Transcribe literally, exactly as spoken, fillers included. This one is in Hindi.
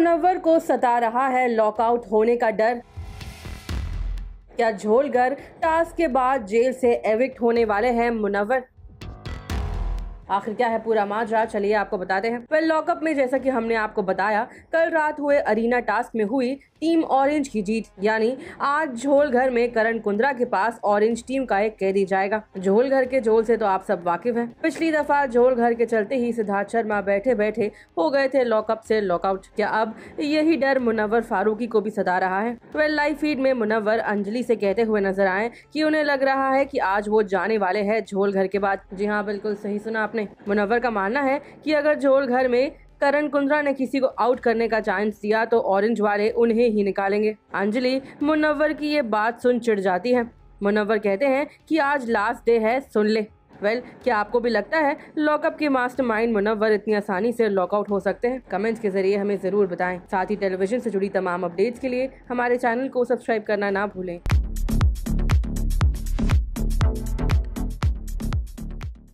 मुनव्वर को सता रहा है लॉकआउट होने का डर। क्या झोलघर टास्क के बाद जेल से एविक्ट होने वाले हैं मुनव्वर? आखिर क्या है पूरा माजरा, चलिए आपको बताते हैं। वेल लॉकअप में जैसा कि हमने आपको बताया, कल रात हुए अरीना टास्क में हुई टीम ऑरेंज की जीत, यानी आज झोलघर में करण कुंद्रा के पास ऑरेंज टीम का एक कैदी जाएगा। झोलघर के झोल से तो आप सब वाकिफ हैं। पिछली दफा झोलघर के चलते ही सिद्धार्थ शर्मा बैठे बैठे हो गए थे लॉकअप से लॉकआउट। क्या अब यही डर मुनव्वर फारूकी को भी सता रहा है? वेल लाइव फीड में मुनव्वर अंजलि से कहते हुए नजर आए कि उन्हें लग रहा है कि आज वो जाने वाले हैं झोलघर के बाद। जी हाँ, बिल्कुल सही सुना आपने। मुनव्वर का मानना है कि अगर झोलघर में करण कुंद्रा ने किसी को आउट करने का चांस दिया तो ऑरेंज वाले उन्हें ही निकालेंगे। अंजलि मुनव्वर की ये बात सुन चिढ़ जाती है। मुनव्वर कहते हैं कि आज लास्ट डे है, सुन ले। वेल well, क्या आपको भी लगता है लॉकअप के मास्टरमाइंड मुनव्वर इतनी आसानी से लॉकआउट हो सकते हैं? कमेंट्स के जरिए हमें जरूर बताएं। साथ ही टेलीविजन से जुड़ी तमाम अपडेट्स के लिए हमारे चैनल को सब्सक्राइब करना ना भूलें।